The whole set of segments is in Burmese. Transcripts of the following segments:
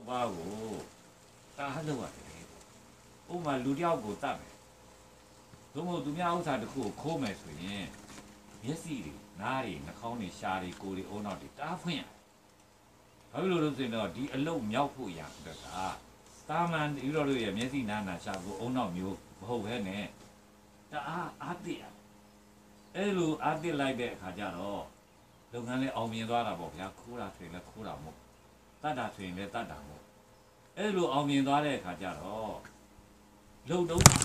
ဘာကိုတားလို့ရတယ်ဥမာလူတယောက်ကိုတတ်မယ်သို့မဟုတ်သူများဥစ္စာတစ်ခုကိုခိုးမယ်ဆိုရင်မျက်စိတွေနားတွေနှာခေါင်းတွေရှားတွေကိုယ်တွေအုံနောက်တွေတားဖွင့်ရတယ်ဘာဖြစ်လို့လဲဆိုရင်တော့ဒီအလုတ်မြောက်ဖို့ရတဲ့ကတာမန်ဒီလိုရဲ့မျက်စိနားနာရှားကိုအုံနောက်မျိုးမဟုတ်ဘဲနဲ့တအားသိရအဲ့လိုအားသိလိုက်တဲ့အခါကျတော့လုပ်ငန်းလေးအောင်မြင်သွားတာပေါ့ဗျာခိုးတာဆိုရင်လည်းခိုးတာမဟုတ်တတ်တာဆိုရင်လည်းတတ်တာမဟုတ်အဲ့လိုအောင်မြင်သွားတဲ့အခါကျတော့လုံတုံး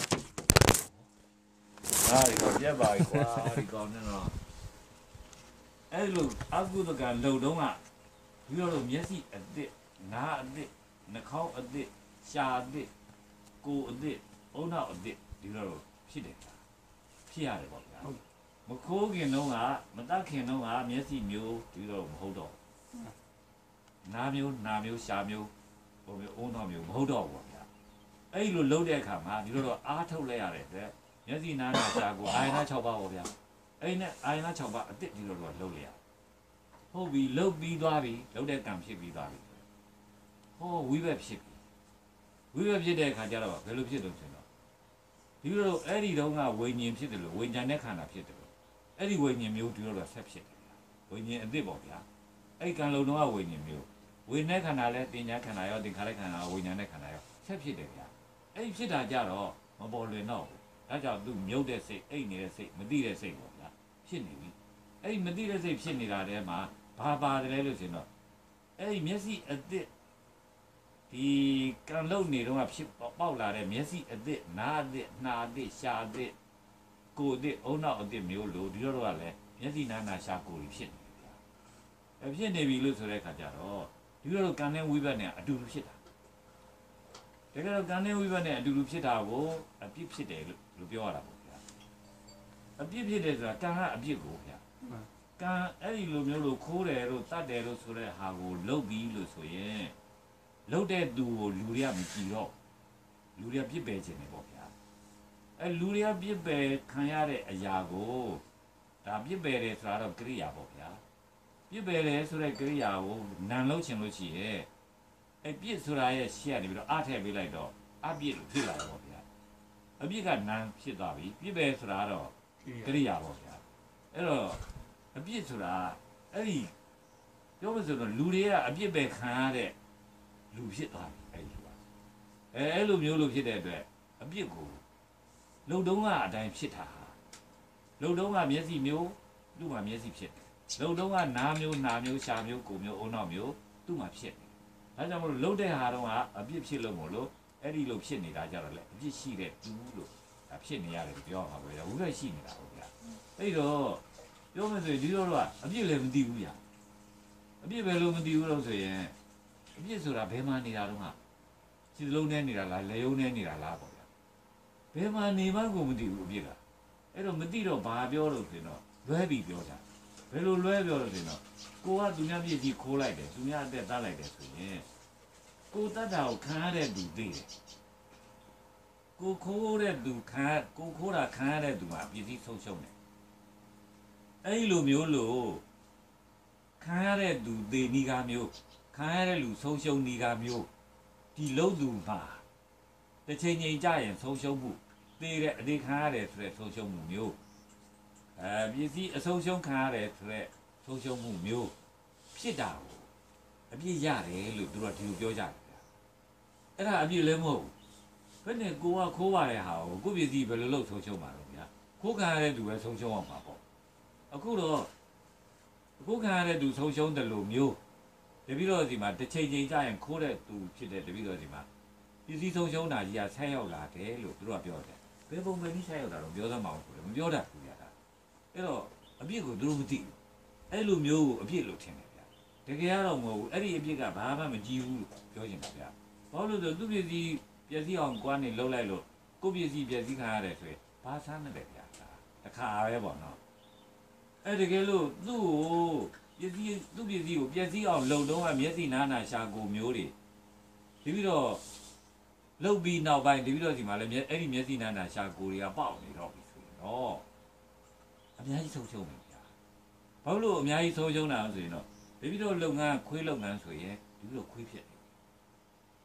ဟာဒီကောပြက်ပါကွာဒီကောနဲ့တော့အဲ့လိုအကုသကလုံတုံးကပြီးတော့မျက်စိအသစ်နားအသစ်နှာခေါင်းအသစ်ရှားအသစ်ကိုယ်အသစ်အုံနောက်အသစ်ဒီလိုဖြစ်တယ်ဖြစ်ရတယ်ပေါ့ဗျာမခိုးခင်တော့ကမတတ်ခင်တော့ကမျက်စိမျိုးဒီလိုမဟုတ်တော့နားမျိုးရှားမျိုးဟိုမျိုးအုံနောက်မျိုးမဟုတ်တော့ဘူးဗျာအဲ့လိုလှုပ်တဲ့အခါမှာဒီလိုတော့အားထုတ်လိုက်ရတယ်တဲ့မျက်စိနားနာရှားကိုအာယနာ6ပါးပေါ့ဗျာအဲ့နဲ့အာယနာ6ပါးအစ်စ်ဒီလိုတော့လှုပ်လိုက်ရဟုတ်ပြီလှုပ်ပြီးသွားပြီလှုပ်တဲ့ကံဖြစ်ပြီးသွားပြီဟောဝိဘက်ဖြစ်ပြီဝိဘက်ဖြစ်တဲ့အခါကျတော့ဘယ်လိုဖြစ်လို့ဆိုတော့ဒီလိုအဲ့ဒီတော့ကဝိညာဉ်ဖြစ်တယ်လို့ဝိညာဉ်နဲ့ခန္ဓာဖြစ်တယ်လို့အဲ့ဒီဝိညာဉ်မျိုးဒီလိုတော့ဆက်ဖြစ်တယ်ဗျာဝိညာဉ်အစ်စ်ပေါ့ဗျာအဲ့ကံလုံးတော့ဝိညာဉ်မျိုးဝိညာဉ်ခန္ဓာလဲတင်ညာခန္ဓာရောသင်္ခါရခန္ဓာဝိညာဉ်နဲ့ခန္ဓာရောဆက်ဖြစ်တယ်ဗျာအဲ့ဒီဖြစ်တာကြတော့မပေါ်လွင်တော့ဘူးဒါကြောင့်သူမြုပ်တဲ့စိတ်အိတ်နေတဲ့စိတ်မသိတဲ့စိတ်ပေါ့ဗျာဖြစ်နေပြီအဲ့ဒီမသိတဲ့စိတ်ဖြစ်နေတာတဲမှာဘာပါတယ်လို့ဆိုတော့အဲ့ဒီမျက်စိအစ်စ်ဒီကံလုံးနေတော့ဖြစ်ပေါက်လာတဲ့မျက်စိအစ်စ်နားအစ်စ်နှာအစ်စ်ရှားအစ်စ်ကိုယ်အစ်စ်အုံနောက်အစ်စ်မျိုးလို့ဒီတော့ကလည်းမျက်စိနားနာရှားကိုယ်ကြီးဖြစ်နေပြီဗျာအဲ့ဖြစ်နေပြီလို့ဆိုတဲ့အခါကျတော့ဒီတော့ကံနဲ့ဝိဘတ်နဲ့အတူတူဖြစ်တာတကယ်တော့ကံနဲ့ဝိဘတ်နဲ့အတူတူဖြစ်တာကိုအပြစ်ဖြစ်တယ်လို့ပြောရတာပေါ့ဗျာအပြစ်ဖြစ်တယ်ဆိုတာကံကအပြစ်ကိုဗျာကံအဲ့ဒီလိုမျိုးလို့ခိုးတယ်လို့တတ်တယ်လို့ဆိုတဲ့ဟာကိုလှုပ်ပြီးလို့ဆိုရင်လှုပ်တဲ့သူကိုလူတွေကမကြည့်တော့လူတွေကပြစ်ပယ်ခြင်းနေပေါ့ဗျာအဲလူတွေကပြစ်ပယ်ခံရတဲ့အရာကိုဒါပြစ်ပယ်တယ်ဆိုတာတော့ကိရိယာပေါ့ဗျာပြစ်ပယ်တယ်ဆိုတဲ့ကိရိယာကိုနံလုံးချင်လို့ရှိရဲ့အဲပြစ်ဆိုတာရဲ့ရှေ့ကနေပြီးတော့အထည့်ပေးလိုက်တော့အပြစ်လို့ဖြစ်လာတယ်ပေါ့ဗျာအပြစ်ကနံဖြစ်သွားပြီပြစ်ပယ်ဆိုတာတော့ကိရိယာပေါ့ဗျာအဲ့တော့အပြစ်ဆိုတာအဲ့ဒီပြောမစို့တော့လူတွေကအပြစ်ပဲခံရတဲ့လူဖြစ်သွားပြီအဲ့ဒီကအဲ့လိုမျိုးလို့ဖြစ်တဲ့အတွက်အပြစ်ကိုလုံတုံးကအတိုင်းဖြစ်တာလုံတုံးကမျက်စိမျိုးသူ့မှာမျက်စိဖြစ်တယ်လုံတုံးကနားမျိုးရှားမျိုးကိုယ်မျိုးအုံနောက်မျိုးသူ့မှာဖြစ်တယ်ဒါကြောင့်မလို့လှုပ်တဲ့ဟာတော့ကအပြစ်ဖြစ်လို့မို့လို့အဲ့ဒီလိုဖြစ်နေတာကြတော့လေအပြစ်ရှိတဲ့သူလို့ဒါဖြစ်နေရတယ်ပြောမှာပဲဝိရရှိနေတာဟုတ်ဗျာအဲ့တော့ပြောမယ်ဆိုရင်ဒီလိုတော့အပြစ်လည်းမသိဘူးညာအပြစ်ပဲလို့မသိဘူးလို့ဆိုရင်အပြစ်ဆိုတာဘယ်မှာနေတာတော့ဟာစီလုံးနဲ့နေတာလားလေယုံနဲ့နေတာလားပေါ့ဗျာဘယ်မှာနေမှကိုမသိဘူးအပြစ်ကအဲ့တော့မသိတော့ဘာပြောလို့ဆိုရင်တော့လွဲပြီးပြောတာဘယ်လိုလွဲပြောလို့ဆိုရင်တော့ကိုကသူများပြည့်ကြီးခိုးလိုက်တယ်သူများအသက်တတ်လိုက်တယ်ဆိုရင်ကိုတတ်တာကိုခံရတဲ့သူသိတယ်ကိုခိုးတဲ့သူကိုခိုးတာခံရတဲ့သူမှာပြည့်ကြီးဆုံးရှုံးတယ်အဲ့လိုမျိုးလို့ခံရတဲ့သူသေနီကားမျိုးခံရတဲ့လူဆုံးရှုံးနီကားမျိုးဒီလုံးသူမှာတစ်ချိန်ချိန်ကြရင်ဆုံးရှုံးမှုသေတဲ့အသေးခံရတယ်ဆိုတဲ့ဆုံးရှုံးမှုမျိုးပစ္စည်းအဆုံးရှုံးခံရတယ်ဆိုတဲ့ဆုံးရှုံးမှုမျိုးဖြစ်တာကိုအပြစ်ရတယ်လို့သူတို့ကဒီလိုပြောကြတယ်အဲ့ဒါအပြစ်လည်းမဟုတ်ဘယ်နဲ့ကိုကခိုးပါတဲ့ဟာကိုပစ္စည်းဘယ်လိုလုပ်ဆုံးရှုံးပါလဲဗျာခိုးခံရတဲ့သူပဲဆုံးရှုံးအောင်ပါပေါ့အခုတော့အခုခံရတဲ့သူဆုံးရှုံးတယ်လို့မျိုးတပည့်တော်စီမှာတစ်ချိန်ချိန်ကြာရင်ခိုးတဲ့သူဖြစ်တဲ့တပည့်တော်စီမှာပစ္စည်းဆုံးရှုံးတာကြီးကဆက်ရောက်လာတယ်လို့သူတို့ကပြောတယ်ဘယ်ပုံပဲနည်းဆက်ရောက်တာတော့ပြောသမှာမဟုတ်ဘူးမပြောတတ်ဘူးဗျာအဲ့တော့အပြစ်ကိုသူတို့မသိဘူးအဲ့လိုမျိုးကိုအပြစ်လို့ထင်တယ်ဗျာတကယ်ကတော့မဟုတ်ဘူးအဲ့ဒီအပြစ်ကဘာမှမကြည့်ဘူးလို့ပြောချင်တာဗျာဘာလို့လဲဆိုသူပစ္စည်းပျက်စီးအောင်ကွာနေလှုပ်လိုက်လို့ကိုပစ္စည်းပျက်စီးခံရတယ်ဆိုရင်ဘာဆန်းတယ်ဗျာတခါပဲပေါ့နော်အဲ့တကယ်လို့သူ့ကိုသူ့ပစ္စည်းကိုပျက်စီးအောင်လှုပ်တော့မျက်စိနားနာရှာကိုမျိုးတွေဒီပြီးတော့လှုပ်ပြီးနောက်ပိုင်းဒီပြီးတော့ဒီမှာလည်းအဲ့ဒီမျက်စိနားနာရှာကိုတွေကပေါက်နေတော့ပြီဆိုရင်တော့အများကြီးဆုံးရှုံးပြီဗျာဘာလို့အများကြီးဆုံးရှုံးတာဆိုရင်တော့ဒီပြီးတော့လုပ်ငန်းခွေးလုပ်ငန်းဆိုရင်ဒီပြီးတော့ခွေးဖြစ်တယ်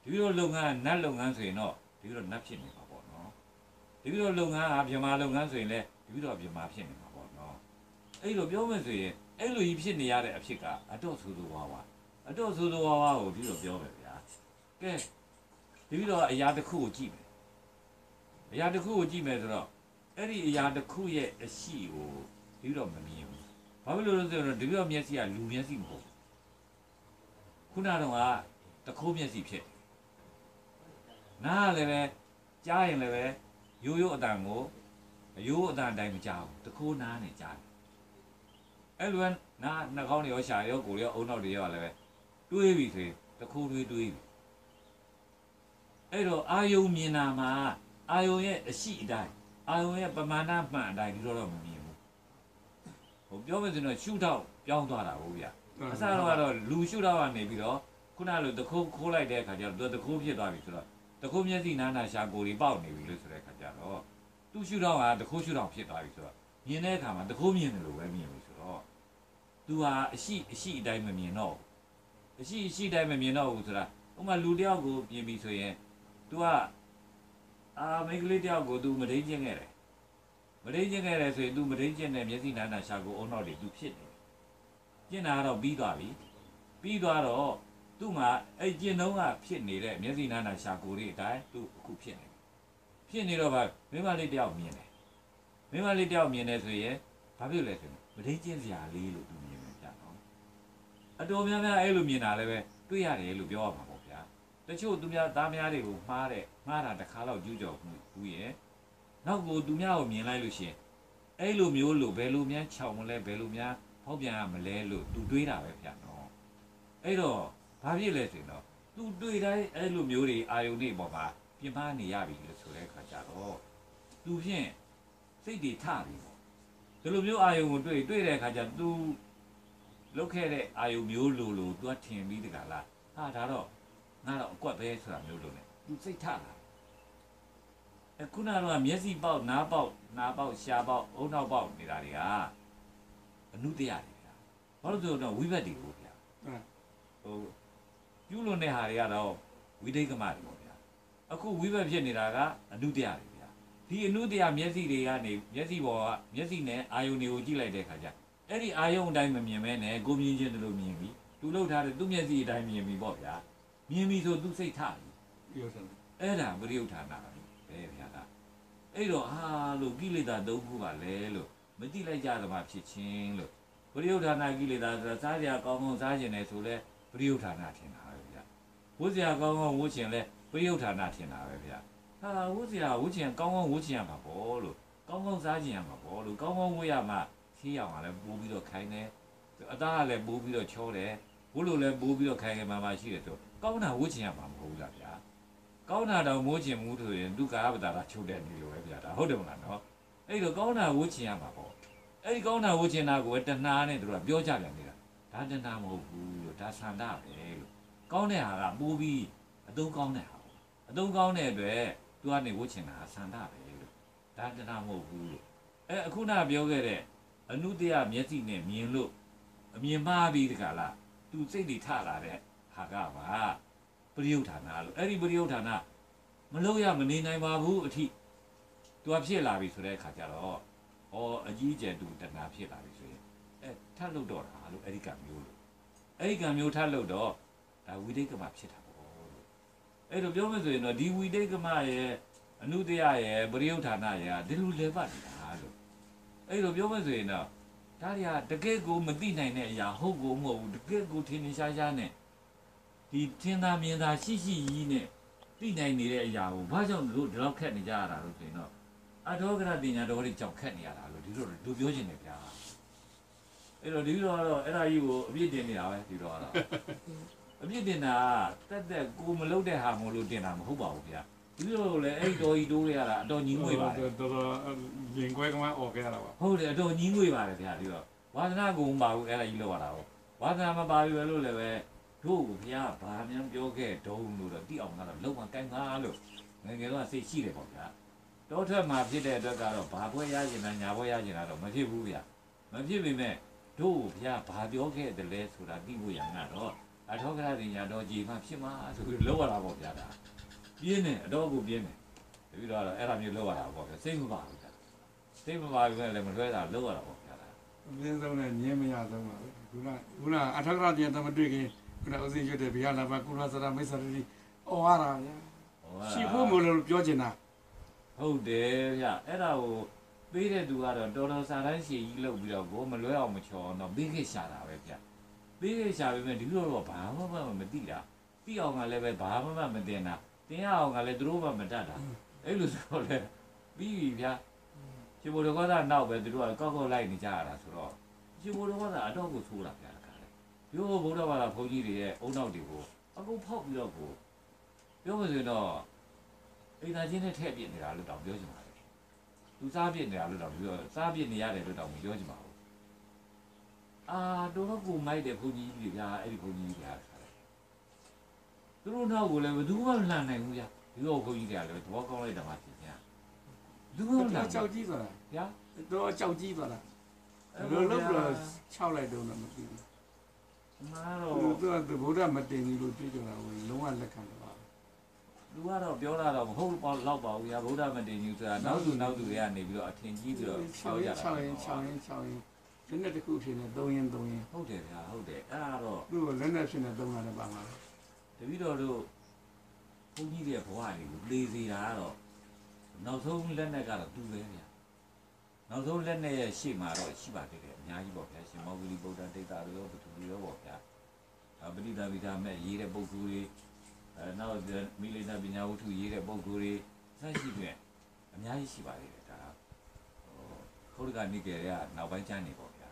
ဒီလိုလုပ်ငန်းနတ်လုပ်ငန်းဆိုရင်တော့ဒီလိုနတ်ဖြစ်နေမှာပေါ့နော်ဒီလိုလုပ်ငန်းအပြမလုပ်ငန်းဆိုရင်လည်းဒီလိုအပြမဖြစ်နေမှာပေါ့နော်အဲ့လိုပြောမယ်ဆိုရင်အဲ့လိုကြီးဖြစ်နေရတဲ့အဖြစ်ကအတော့ဆိုးဝါးအတော့ဆိုးဝါးကိုဒီလိုပြောမယ်ဗျာကဲဒီလိုအရာတစ်ခုကိုကြည့်မယ်အရာတစ်ခုကိုကြည့်မယ်ဆိုတော့အဲ့ဒီအရာတစ်ခုရဲ့အရှိကိုဒီလိုမမြင်ဘူးဘာဖြစ်လို့လဲဆိုတော့ဒီလိုမျက်စိကလူမျက်စိမဟုတ်ခုနကတော့တခိုးမျက်စိဖြစ်နားလည်းပဲကြားရင်လည်းပဲရိုးရိုးအတန်ကိုရိုးအတန်တိုင်းမကြားဘူးတခိုးနားနဲ့ကြားတယ်အဲ့လိုနားနှာခေါင်းတွေရောရှာရောကိုယ်ရောအုံနောက်တွေရောလည်းပဲတွေးပြီဆိုရင်တခိုးတွေးပြီအဲ့တော့အာယုံမြင်တာမှာအာယုံရဲ့အရှိအတိုင်းအာယုံရဲ့ပမာဏမှန်အတိုင်းဒီလိုတော့မမြင်ဘူးဟိုပြောမယ်ဆိုတော့ရှုထောက်ပြောင်းသွားတာဟုတ်ဗျအစတော့လူရှုထောက်ကနေပြီးတော့ခုနလိုတခိုးခိုးလိုက်တဲ့အခါကျတော့တခိုးဖြစ်သွားပြီဆိုတော့တခိုးမျက်စိနားနာရှာကိုယ်တွေပေါက်နေပြီလို့ဆိုတဲ့အခါကျတော့သူ့ရှုထောက်ကတခိုးရှုထောက်ဖြစ်သွားပြီဆိုတော့မြင်တဲ့အခါမှာတခိုးမြင်တယ်လို့ပဲမြင်ပြီဆိုတော့သူဟာအရှိအတိုင်းမမြင်တော့အရှိအတိုင်းမမြင်တော့ဘူးဆိုတာဥပမာလူတယောက်ကိုမြင်ပြီဆိုရင်သူကမိန်းကလေးတယောက်ကိုသူမဒိန်းကျင်ခဲ့တယ်မဒိန်းကျင်ခဲ့တယ်ဆိုရင်သူမဒိန်းကျင်တဲ့မျက်စိနားနာရှာကိုအုံနောက်တွေသူဖြစ်နေကျင်တာတော့ပြီးသွားပြီပြီးသွားတော့သူ့မှာအဲ့ကျင်တုံးကဖြစ်နေတဲ့မျက်စိနားနာရှာကိုတွေအတိုင်းသူအခုဖြစ်နေတော့ဗာမိမလေးတယောက်မြင်တယ်မိမလေးတယောက်မြင်တယ်ဆိုရင်ဘာဖြစ်လဲဆိုရင်မဒိန်းကျင်စရာလေးလို့သူမြင်မယ်ဗျာနော်အတော်များများအဲ့လိုမြင်တာလည်းပဲတွေ့ရတယ်လို့ပြောရမှာပေါ့ဗျာတချို့သူများသားများတွေကိုမှားတာတစ်ခါတော့ကျူးကျော်ဘူးရဲ့နောက်ကိုသူများကိုမြင်လိုက်လို့ရှိရင်အဲ့လိုမျိုးလို့ဘယ်လိုများခြောက်မလဲဘယ်လိုများဖောက်ပြန်ရမလဲလို့သူတွေးတာပဲဗျာနော်အဲ့တော့ဘာဖြစ်လဲဆိုတော့သူတွေးတိုင်းအဲ့လိုမျိုးတွေအာယုန်တွေပေါ်မှာပြင်ပနေရပြီလို့ဆိုတဲ့အခါကျတော့သူဖြင့်စိတ်တွေထပြီပေါ့ဒီလိုမျိုးအာယုန်ကိုတွေးတဲ့အခါကျသူလုတ်ခဲ့တဲ့အာယုန်မျိုးလိုသူကထင်ပြီးတကလားဟာဒါတော့ငါတော့အကွက်ပဲဆိုတာမျိုးလိုနဲ့သူစိတ်ထလာခုနကတော့မျက်စိပေါက်နားပေါက်ရှားပေါက်အုံနောက်ပေါက်နေတာတွေကအနုတ္တရတွေဗျာဘာလို့ဆိုတော့ဝိဘတ်တွေကိုဗျာဟိုပြုလို့တဲ့ဟာတွေကတော့ဝိဒိကမတွေပေါ့ဗျာအခုဝိဘတ်ဖြစ်နေတာကအနုတ္တရတွေဗျာဒီအနုတ္တရမျက်စိတွေကနေမျက်စိပေါ်ကမျက်စိနဲ့အာယုန်တွေကိုကြည့်လိုက်တဲ့ခါကျအဲ့ဒီအာယုန်အတိုင်းမမြင်မဲနဲ့ကိုမြင်ချင်းတို့မြင်ပြီသူလှုပ်ထားတဲ့သူ့မျက်စိအတိုင်းမြင်ပြီပေါ့ဗျာမြင်ပြီဆိုသူစိတ်ထပြီပြောစမ်းအဲ့ဒါပရိယုဌာနာပဲဗျာအဲ့တော့လို့ကိလေသာ၃ခုပါလဲလို့မသိလိုက်ကြသမှာဖြစ်ချင်းလို့ပရိယုဌာနာကိလေသာဆိုတာစားကြကောင်းကောင်းစားခြင်းနဲ့ဆိုလဲပရိယုဌာနာထင်တာပဲဗျာဝတ်စရာကောင်းကောင်းဝတ်ခြင်းလဲပရိယုဌာနာထင်တာပဲဗျာဝတ်စရာဝတ်ခြင်းကောင်းကောင်းဝတ်ခြင်းရမှာပေါ့လို့ကောင်းကောင်းစားခြင်းရမှာပေါ့လို့ကောင်းကောင်းဝတ်ရမှာခီးအောင်ကလည်းပိုးပြီးတော့ခိုင်းတယ်အသားကလည်းပိုးပြီးတော့ချောတယ်ဘိုးလိုလည်းပိုးပြီးတော့ခိုင်းခဲ့မှရှိတယ်ဆိုကောင်းတာဝတ်ခြင်းရမှာမဟုတ်ဘူးလားဗျာကောင်းတာတော့မိုးချင်မှုဆိုရင်ဒုက္ခပတာချုပ်တဲ့နေလိုပဲဗျာဒါဟုတ်တယ်မလားနော်အဲ့တော့ကောင်းတာဝတ်ချင်ရမှာပေါ့အဲ့ဒီကောင်းတာဝတ်ချင်တာကိုတဏှာနဲ့တို့ကပြောကြပြန်နေတာဒါတဏှာမဟုတ်ဘူးလို့ဒါဆန္ဒပဲလို့ကောင်းတဲ့ဟာကပိုးပြီးအသုံးကောင်းတဲ့ဟာပေါ့အသုံးကောင်းတဲ့အတွက်သူကနေဝတ်ချင်တာဆန္ဒပဲလို့ဒါတဏှာမဟုတ်ဘူးလို့အခုနပြောခဲ့တဲ့အနုတ္တရမျက်စိနဲ့မြင်လို့အမြင်မှားပြီးတခါလားသူစိတ်တွေထလာတဲ့ဟာကပါပရိယုဌာနာလို့အဲ့ဒီပရိယုဌာနာမလို့ရမနေနိုင်ပါဘူးအထိသူကဖြစ်လာပြီဆိုတဲ့အခါကျတော့အကြီးကျယ်သူတဏှာဖြစ်လာပြီဆိုရင်ထပ်လို့တော့တာလို့အဲ့ဒီကံမျိုးလို့အဲ့ဒီကံမျိုးထပ်လို့တော့ဒါဝိတိတ်ကမဖြစ်တာပေါ့လို့အဲ့တော့ပြောမယ်ဆိုရင်တော့ဒီဝိတိတ်ကမရဲ့အနုတ္တရရဲ့ပရိယုဌာနာရဲ့ဒီလိုလဲပတ်နေတာလို့အဲ့တော့ပြောမယ်ဆိုရင်တော့ဒါတွေကတကယ့်ကိုမသိနိုင်တဲ့အရာဟုတ်ကိုမဟုတ်ဘူးတကယ့်ကိုထင်ထင်ရှားရှားနဲ့ဒီထင်သာမြင်သာရှိကြီးနဲ့သိနိုင်နေတဲ့အရာကိုဘာကြောင့်တို့ဒီလောက်ခက်နေကြရတာလို့ဆိုရင်တော့အထောကရပညာတော်တွေကြောင့်ခက်နေရတာလို့ဒီလိုလူပြောချင်တယ်ဗျာအဲ့တော့ဒီလိုကတော့အဲ့ဒါကြီးကိုအပြစ်တင်နေတာပဲဒီလိုကတော့အပြစ်တင်တာတက်ကိုမလုပ်တဲ့ဟာမို့လို့တင်တာမဟုတ်ပါဘူးဗျာဒီလိုလေအဲ့တော်ကြီးတိုးရတာအတော်ကြီးငွေပါတယ်တော်ရင်ခွဲကမှអော်ခဲ့ရတာပါဟုတ်တယ်အတော်ကြီးငွေပါတယ်ဗျာဒီတော့ဝါသနာကိုမပါဘူးအဲ့ဒါကြီးလောက်ရတာပေါ့ဝါသနာမပါဘူးလို့လည်းပဲတို့ဘုရားဘာမှပြောခဲ့တုံးလို့တော့တိအောင်ကတော့လုံးဝကိုင်းကားလို့ငယ်ငယ်တော့စိတ်ရှိတယ်ပေါ့ဗျာတောထွက်မှာဖြစ်တဲ့အတွက်ကတော့ဘာပွဲရကျင်တာညာပွဲရကျင်တာတော့မဖြစ်ဘူးဗျာမဖြစ်ပေမဲ့တို့ဘုရားဘာပြောခဲ့တယ်လဲဆိုတာသိဖို့ရငါတော့အအထောက်ကရတွေညာတော့ကြီးမှဖြစ်မှာဆိုပြီးလောက်ရတာပေါ့ဗျာဒါပြင်းနေအတော့ကိုပြင်းနေပြီးတော့အဲ့ဒါမျိုးလောက်ရတာပေါ့ဗျာစိတ်မပါဘူးဗျာစိတ်မပါဘူးလည်းမလွဲတာလောက်ရတာပေါ့ဗျာဒါအမြင့်ဆုံးနဲ့ညင်းမရဆုံးပါပဲခုနအထောက်ကရတရားတမတွေ့ခင်ခုနဥစဉ်ရွတ်တဲ့ဘုရားလာပါကုလသရမိစ္ဆာတိဩဝါဒဗျာရှိဖို့မလို့ပြောချင်တာဟုတ်တယ်ဗျအဲ့ဒါကိုပေးတဲ့သူကတော့တော်တော်စားတိုင်းရှည်ကြီးလုပ်ပြီးတော့ကိုမလွဲအောင်မချော်တော့ပေးခဲ့ရှာတာပဲဗျပေးခဲ့ရှာပြီးမှဒီလိုတော့ဘာမှမသိတာသိအောင်ကလည်းပဲဘာမှမတင်တာတင်ရအောင်ကလည်းသူတို့မှမတတ်တာအဲ့လိုဆိုတော့လေပြီးပြီဗျရှင်ဘုရားကနောက်ပဲသူတို့ကကောက်ကောက်လိုက်နေကြရတာဆိုတော့ရှင်ဘုရားကအတော့ကိုဆိုးတာဗျာတခါလေပြောဘုရားဘာသာဘုန်းကြီးတွေရဲ့အုံနောက်တွေကိုအကုန်ဖောက်ပြီးတော့ကိုပြောမှဆိုတော့အိမ်သားချင်းနဲ့ထည့်ပြစ်နေတာလို့တောင်ပြောချင်ပါတယ်သူစားပြစ်နေတာလို့တောင်ပြောစားပြစ်နေရတယ်လို့တောင်မပြောချင်ပါဘူးအာတော်တော့ကိုမိုက်တဲ့ဘုန်းကြီးတွေဗျာအဲ့ဒီဘုန်းကြီးတွေကသူတို့နောက်ကိုလည်းဘယ်သူမှမလှန်နိုင်ဘူးဗျာဒီလိုဘုန်းကြီးတွေကလည်းသဘောကောင်းလိုက်တာမှဖြစ်ညာသူကလည်းကြောက်ကြီးသွားတာဗျာတော့ကြောက်ကြီးသွားတာဘယ်လိုလုပ်လို့6လိုက်တော့မသိဘူးမာတော့သူကဗုဒ္ဓမတင်ဘူးလို့ပြောကြတာကိုလုံးဝလက်ခံတော့လူကတော့ပြောတာတော့မဟုတ်တော့ပါဘူးဗျာဗုဒ္ဓမတင်ကြီးဆိုတာနောက်သူတွေကနေပြီးတော့အထင်ကြီးပြီးတော့ပြောကြတာ 6ရင်လက်နဲ့တစ်ခုဖြစ်နေ3ရင်ဟုတ်တယ်ဗျာဟုတ်တယ်အဲ့ဒါတော့သူ့ကိုလက်နဲ့ဖြစ်နေ3ရတယ်ပါမှာတပည့်တော်တို့ဘုန်းကြီးရဲ့ဘဝတွေကိုလေစီတာကတော့နောက်ဆုံးလက်နဲ့ကတော့သူပဲဗျာနောက်ဆုံးလက်နဲ့ရဲ့ရှေ့မှာတော့ရှိပါသေးတယ်အများကြီးပေါ့ဗျာရှင်မောဂလိဗုဒ္ဓဒိဋ္ဌာရောပထဝီရောပေါ့ဗျာပဋိသဗ္ဗိဓမဲ့ရေးတဲ့ပုဂ္ဂိုလ်တွေနောက်မိလိနာပညာဝတ္ထုရေးတဲ့ပုဂ္ဂိုလ်တွေဆက်ရှိပြန်အများကြီးရှိပါသေးတယ်ဒါခေါရကနေကြရနောက်ပိုင်းကျမ်းနေပေါ့ဗျာ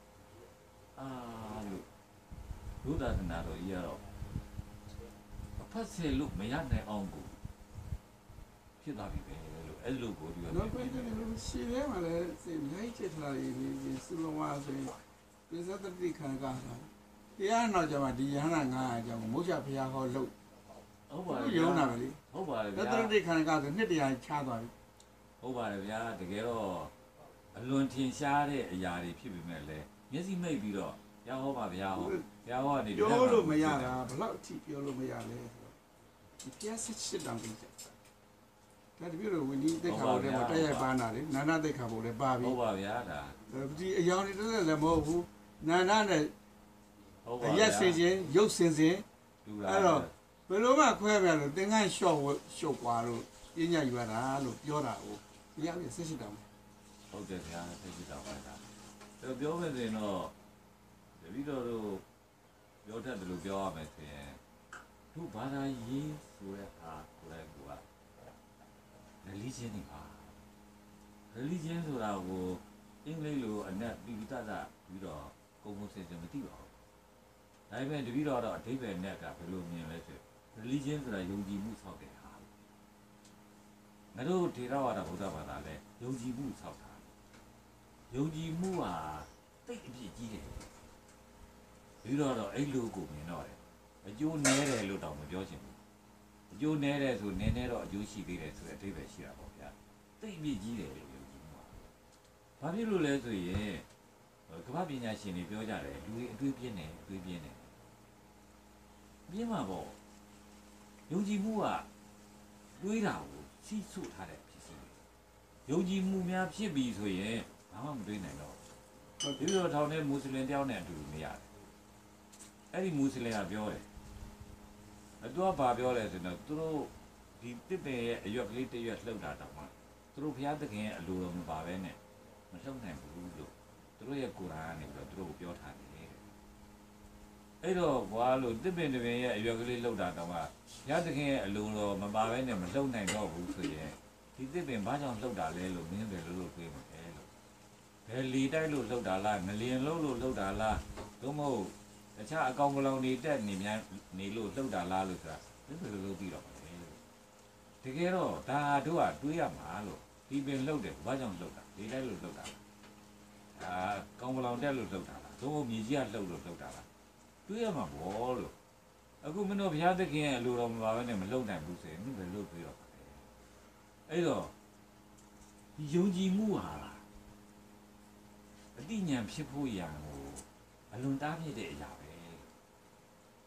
လို့ဘုဒ္ဓသာသနာတော်ကြီးကတော့ဖတ်စေလို့မရနိုင်အောင်ကိုဖြစ်သွားပြီပဲလို့အဲ့လိုကိုဒီကနောက်ပိုင်းကျတော့ရှင်းရဲမှာလည်းစိတ်လိုက်ချစ်လာရည်စုလုံးဝဆိုရင်ပြစ္ဆတတိခံကတရားနောက်ကျမှဒီယဟနာ900ကျောင်းမုတ်ချဖျားဟောလို့ဟုတ်ပါရဲ့ရုံးတာပဲလေဟုတ်ပါတယ်ဗျာတတိခံကဆိုနှစ်တရာချသွားပြီဟုတ်ပါတယ်ဗျာတကယ်တော့အလွန်ထင်ရှားတဲ့အရာတွေဖြစ်ပေမဲ့လည်းမျက်စိမိတ်ပြီးတော့ဘုရားဟောပါဗျာဟောဘုရားဟောကနေပြောလို့မရတာဘလောက်အထိပြောလို့မရလဲဆိုတော့ဒီဖျားစစ်တောင်ကြီးဒါတပြည့်လို့ဝင်းကြီးတက်ခါဖို့လည်းတက်ရိုက်ပန်းတာလေနာနာတက်ခါဖို့လည်းပါပြီဟုတ်ပါဗျာဒါဒီအယောင်တွေတက်လည်းမဟုတ်ဘူးနာနာနဲ့ဟုတ်ပါအဗျာရက်စင်ချင်းရုပ်စင်စင်တူတာအဲ့တော့ဘယ်လိုမှခွဲပြလို့သင်္ကန်းလျှော့ကွာလို့ပညာယူရတာလို့ပြောတာကိုတရားပြစစ်စစ်တောင်ဟုတ်တယ်ဗျာသိကြတော့ပါဒါပြောမယ်ဆိုရင်တော့တပည့်တော်တို့ပြောတတ်တယ်လို့ပြောရမယ်ဆိုရင်သူဘာသာရေးဆိုတဲ့ဟာကိုလည်းက religion နေပါ religion ဆိုတာကိုအင်္ဂလိပ်လိုအနက်ပြီးတတ်ပြီးတော့ကုန်ကုန်စင်စင်မသိပါဘူးဒါပေမဲ့တပည့်တော်တော့အဓိပ္ပာယ်နဲ့ကဘယ်လိုမြင်လဲဆို religion ဆိုတာယုံကြည်မှုဆောက်တဲ့ဟာငါတို့ထေရဝါဒဗုဒ္ဓဘာသာလဲယုံကြည်မှုဆောက်တာယုံကြည်မှုဟာတိတ်အပြည့်ကြီးတယ်ပြီးတော့အဲ့လိုကိုမြင်တော့တယ်အကျိုးနည်းတယ်လို့တော့မပြောချင်ဘူးအကျိုးနည်းတယ်ဆိုနည်းနည်းတော့အကျိုးရှိသေးတယ်ဆိုတဲ့အဓိပ္ပာယ်ရှိတာပေါ့ဗျာတိတ်အပြည့်ကြီးတယ်လို့ယုံကြည်မှုဘာဖြစ်လို့လဲဆိုရင်ကမ္ဘာပညာရှင်တွေပြောကြတယ်လူတွေအတွေးပြင်းတယ်ပြင်းမှာပေါ့ယုံကြည်မှုကတွေးတာကိုစီးဆုထားတဲ့ဖြစ်စီယုံကြည်မှုများဖြစ်ပြီဆိုရင်ဘာမှမတွေးနိုင်တော့ဒီလိုထောင်တဲ့မွတ်စလင်တယောက်နဲ့အတူတူနေရတယ်အဲ့ဒီမွတ်စလင်ကပြောတယ်သူကဘာပြောလဲဆိုတော့သူတို့ဒီတစ်ပင်ရဲ့အရွက်ကလေးတစ်ရွက်လှုပ်တာတောင်မှသူတို့ဘုရားသခင်ရဲ့အလိုတော်မပါဘဲနဲ့မလှုပ်နိုင်ဘူးလို့သူတို့ရဲ့ကိုယ်တိုင်ကနေပြီးတော့သူတို့ကိုပြောထားတယ်အဲ့တော့ဘွားလို့တစ်ပင်တစ်ပင်ရဲ့အရွက်ကလေးလှုပ်တာတောင်မှဘုရားသခင်ရဲ့အလိုတော်မပါဘဲနဲ့မလှုပ်နိုင်တော့ဘူးဆိုရင်ဒီတစ်ပင်ဘာကြောင့်လှုပ်တာလဲလို့မင်းပဲလို့တွေးမှာလဲလို့ဘယ်လီတိုက်လို့လှုပ်တာလားငလျင်လို့လှုပ်တာလားသို့မဟုတ်တခြားအကောင်ကလောင်နေတက်နေများနေလို့လှုပ်တာလားလို့ဆိုတာဘယ်လိုလုပ်ပြီးတော့လဲလို့တကယ်တော့ဒါတို့ကတွေးရမှာလို့ဒီပင်လှုပ်တယ်ဘာကြောင့်လှုပ်တာဒီတိုက်လို့လှုပ်တာကောင်ကလောင်တက်လို့လှုပ်တာလားသို့မဟုတ်မြေကြီးကလှုပ်လို့လှုပ်တာလားတွေးရမှာဘောလို့အခုမင်းတို့ဘုရားသခင်ရဲ့အလိုတော်မပါဘဲနဲ့မလှုပ်နိုင်ဘူးဆိုရင်မင်းပဲလှုပ်ပြီးတော့အဲ့တော့ဒီယုံကြည်မှုဟာအတိညာဉ်ဖြစ်ဖို့ရံကိုအလွန်တားဖြစ်တဲ့အရာပဲ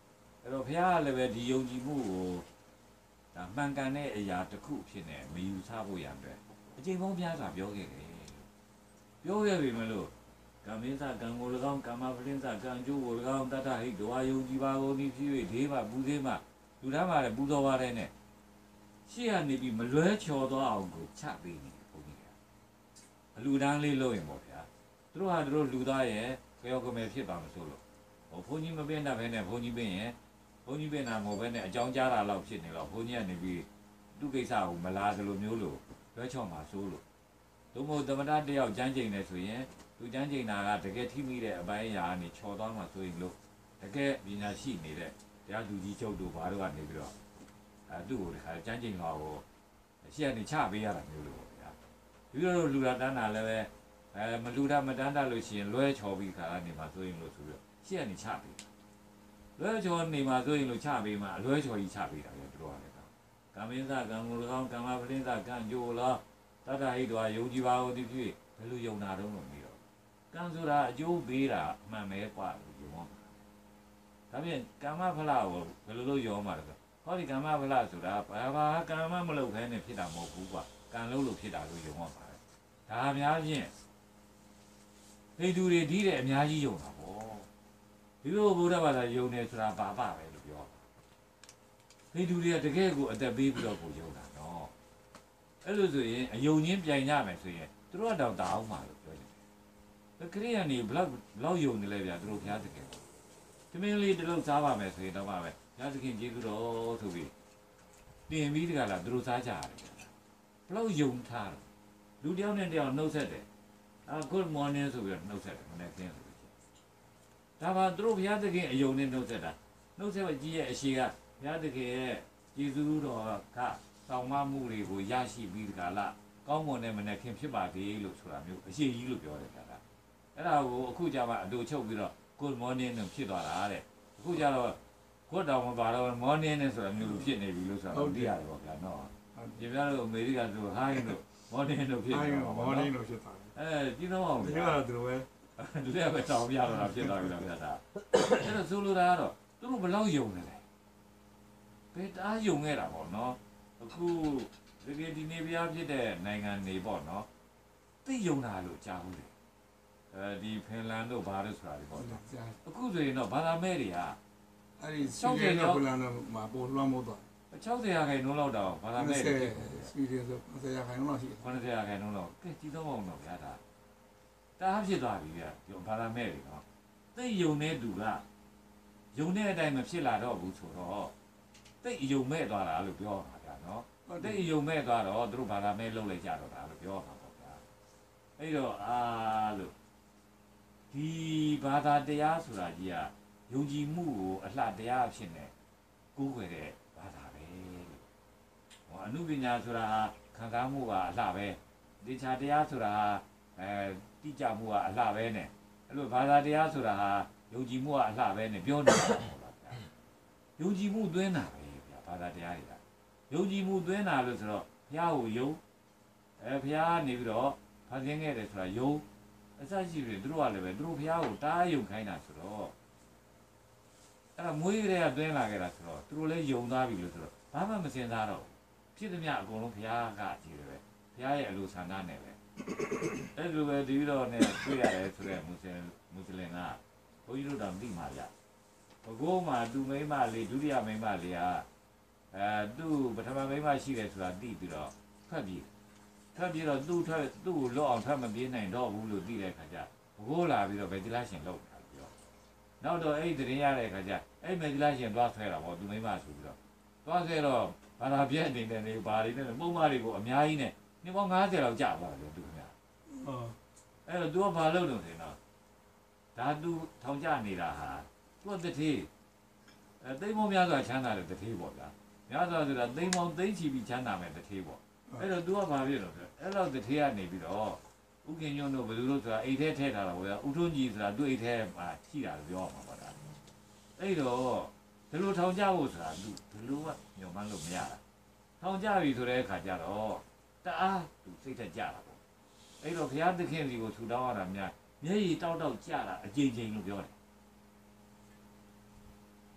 အဲ့တော့ဘုရားကလည်းပဲဒီယုံကြည်မှုကိုဒါမှန်ကန်တဲ့အရာတစ်ခုဖြစ်နေမယူဆဖို့ရတဲ့အချိန်ပေါင်းများစွာပြောခဲ့တယ်ပြောခဲ့ပြီမလို့ကမ္မင်းသကံကို၎င်းကာမပလင်းသကံကျိုးကို၎င်းတတ္ထဟိတဝါယုံကြည်ပါကုန်သည်ဖြစ်၍ဒေဝပူသေးမှလူသားမှာလည်းပူတော်ပါတယ်နဲ့ရှေ့ကနေပြီးမလွဲချော်သွားအောင်ကိုချပေးနေတယ်ဘုန်းကြီးကအလူတန်းလေးလို့ရင်ပေါ့ဗျာသူတို့ဟာသူတို့လူသားရဲ့ကြောက်ကမယ်ဖြစ်ပါမစိုးလို့ဘုန်းကြီးမပင်တာပဲနဲ့ဘုန်းကြီးပင်ရင်ဘုန်းကြီးပင်တာမဟုတ်ပဲနဲ့အကြောင်းကြားတာလောက်ဖြစ်နေတော့ဘုန်းကြီးကနေပြီးသူ့ကိစ္စကိုမလာသလိုမျိုးလို့လွဲချော်မှာစိုးလို့သို့မဟုတ်သမဏတယောက်ကျမ်းကျိန်နေဆိုရင်သူကျမ်းကျိန်တာကတကယ်ထိမိတဲ့အပိုင်းအရာကနေချော်သွားမှဆိုရင်လို့တကယ်ပညာရှိနေတဲ့တရားသူကြီးချုပ်တို့ဘာတို့ကနေပြီးတော့သူ့ကိုတခါကျမ်းကျိန်တော်ကိုရှေ့ကနေချပေးရတာမျိုးလို့ဗျာပြီးတော့လူလာတန်းတာလည်းပဲမလူတာမတန်းတာလို့ရှိရင်လွဲချော်ပြီးခါကနေမှဆိုရင်လို့ဆိုပြီးရှေ့ကနေချပေးလွဲချော်နေမှဆိုရင်လို့ချပေးမှအလွဲချော်ကြီးချပေးတာလေတို့ရတယ်ကံမင်းသကံကို၎င်းကံမပလင်းသကံကြိုလားတတ္တဟိတဝါယုံကြည်ပါဦးသည်ဖြစ်ဘယ်လိုယုံတာတော့လို့ပြီးတော့ကံဆိုတာအကျိုးပေးတာအမှန်ပဲกว่าလို့ယုံအောင်ဒါဖြင့်ကာမဖလားကိုဘယ်လိုလုပ်ယုံမှာလဲဟောဒီကာမဖလားဆိုတာဘာကာမမလုပ်ခဲနဲ့ဖြစ်တာမဟုတ်ဘူးကွာကံလုပ်လို့ဖြစ်တာလို့ယုံအောင်ပါတယ်ဒါအများဖြင့်ဟိန္ဒူတွေဒီတဲ့အများကြီးယုံတာပေါ့ဒီလိုဘုရားဘာသာယုံနေဆိုတာပါပါပဲလို့ပြောဟိန္ဒူတွေကတကယ်ကိုအသက်ပေးပြီးတော့ကိုယုံတာနော်အဲ့လိုဆိုရင်အယုံချင်းပြိုင်ကြမယ်ဆိုရင်သူတို့ကတော့တောင်းမှာလို့ပြောတယ်ခရိယန်တွေဘလောက်ယုံနေလဲဗျာသူတို့ဘုရားသခင်သမင်းလေးတစ်လုံးစားပါမယ်ဆိုရင်တော့ပါပဲဘုရားသခင်ကျေးဇူးတော်ဆိုပြီးတင်ပြီးတကလားသူတို့စားကြရတယ်ဘလောက်ယုံထားတယ်လူတယောက်နဲ့တယောက်နှုတ်ဆက်တယ်good morning ဆိုပြီးတော့နှုတ်ဆက်တယ်မနေ့ကင်းဆိုပြီးဒါပါသူတို့ဘုရားသခင်အယုံနဲ့နှုတ်ဆက်တာနှုတ်ဆက်ကြီးရဲ့အရှိကဘုရားသခင်ရဲ့ကျေးဇူးတော်ကတောင်းမမှုတွေကိုရရှိပြီးတကလားကောင်းမွန်တဲ့မနေ့ခင်ဖြစ်ပါသေးလို့ဆိုတာမျိုးအရှိကြီးလို့ပြောတယ်ဗျာအဲ့ဒါကိုအခုကြမှာအတူချုပ်ပြီးတော့ good morning နဲ့ဖြစ်သွားတာတဲ့အခုကြတော့ good တောင်မပါတော့ morning နဲ့ဆိုတာမျိုးဖြစ်နေပြီလို့ဆိုတာသိရတယ်ပေါ့ဗျာနော်ဒီပြားလို့အမေရိကန်ဆို hi လို့ morning လို့ဖြစ်နေပါဘော morning လို့ဖြစ်သွားတယ်ကြည့်တော့အောင်ဗျာဒီကတော့သူတို့ပဲလက်ပဲတောင်းပြတော့ဖြစ်သွားပြီလားဗျာဒါအဲ့တော့ဆိုလိုတာကတော့သူတို့ဘယ်လောက်ယုံနေလဲဘယ်တားယုံခဲ့တာပေါ့နော်အခုဒီနေ့ပြားဖြစ်တဲ့နိုင်ငံတွေပေါ့နော်သိယုံတာလို့ကြားဘူးလေဒီဖင်လန်တို့ဘာလို့ဆိုတာဒီပေါ့အခုဆိုရင်တော့ဘာသာမဲတွေကအဲ့ဒီ60ကျော်ဖင်လန်တို့မှာပို့လွှမ်းမိုးသွား 60ရာခိုင်နှုန်းလောက်တော့ဘာသာမဲတွေဆွီဒင်ဆို90ရာခိုင်နှုန်းလောက်ရှိတယ် 90ရာခိုင်နှုန်းလောက်ကဲကြည့်တော့အောင်တော့ဗျာဒါတားဖြစ်သွားပြီဗျာဘာသာမဲတွေနော်သိယုံတဲ့သူကယုံတဲ့အတိုင်းမဖြစ်လာတော့ဘူးဆိုတော့သိယုံမဲ့သွားတာလို့ပြောတာဗျာနော်သိယုံမဲ့သွားတော့သူတို့ဘာသာမဲလုပ်လိုက်ကြတော့တာလို့ပြောတာပေါ့ဗျာအဲ့တော့လို့ဒီဘာသာတရားဆိုတာကြီးကယုံကြည်မှုကိုအလှတရားဖြစ်နေကိုးကွယ်တဲ့ဘာသာပဲလို့ဟောအနုပညာဆိုတာခံစားမှုကအလှပဲတေချာတရားဆိုတာတိကျမှုကအလှပဲနဲ့အဲ့လိုဘာသာတရားဆိုတာယုံကြည်မှုကအလှပဲနဲ့ပြောနေတာပေါ့ဗျာယုံကြည်မှုသွင်းတာပဲဗျာဘာသာတရားတွေကယုံကြည်မှုသွင်းတာလို့ဆိုတော့ဘုရားကိုယုံဘုရားကနေပြီးတော့ဖန်ဆင်းခဲ့တယ်ဆိုတာယုံအစရှိပြီသူတို့ကလည်းပဲသူတို့ဘုရားကိုတားယုံခိုင်းတာဆိုတော့အဲ့ဒါမွေးတွေကတွင်းလာခဲ့တာဆိုတော့သူတို့လည်းယုံသားပြီလို့ဆိုတော့ဘာမှမစင်စားတော့ဖြစ်သမျှအကုန်လုံးဘုရားကကြည့်တယ်ပဲဘုရားရဲ့အလိုဆန္ဒနဲ့ပဲအဲ့လိုပဲဒီတော့နဲ့တွေ့ရတယ်ဆိုတဲ့မွတ်စလင်ကဘုန်းကြီးတို့တော့သိမှာဗျဘကိုးမှာသူမိမလေးဒုတိယမိမလေးကသူ့ပထမမိမရှိတယ်ဆိုတာသိပြီးတော့ဖတ်ပြီးတော့သူ့ကိုလော့အောင်ထပ်မပြေးနိုင်တော့ဘူးလို့သိတဲ့ခါကျဘကိုးလာပြီးတော့ဗေဒလာရှင်လောက်တာပြောနောက်တော့အဲ့ဒီတရင်ရတဲ့ခါကျအဲ့ဗေဒလာရှင်သွားဆွဲတာပေါ့သူမိမဆိုပြီးတော့သွားဆွဲတော့ဘာသာပြည့်အနေနဲ့နေဘာတွေနဲ့ပုံမှန်တွေကိုအများကြီးနဲ့နှစ်ပေါင်း90လောက်ကြာသွားတယ်သူခင်ဗျာအဲ့တော့ तू ကဘာလုပ်လို့လဲနော်ဒါ तू ထောင်ကြနေတာဟာ तू ကတတိသိမ်းမောများစွာချမ်းသာတဲ့တတိပေါ့ဗျာများစွာဆိုတာသိမ်းမောသိမ်းချီပြီးချမ်းသာမဲ့တတိပေါ့အဲ့တော့ तू ကဘာဖြစ်လို့လဲအဲ့တော့တတိကနေပြီးတော့ဥက္ကညွန့်တို့ဘယ်လိုလုပ်ဆိုတာအိတ်ထဲထည့်ထားတာပေါ့ဗျာဥထုံးကြီးဆိုတာသူ့အိတ်ထဲမှာရှိတာလို့ပြောမှာပါဒါအဲ့တော့ဒီလိုထောင်ကြဖို့ဆိုတာ तू ဘယ်လိုကညှော်မှန်းလို့မရတာထောင်ကြပြီဆိုတဲ့အခါကျတော့တအား तू စိတ်ထက်ကြတာပေါ့အဲ့တော့ဘုရားသခင်စီကိုထူတောင်းရတာများမျက်ရည်တောက်ကြတာအကြိမ်ကြိမ်လို့ပြောတယ်ဘ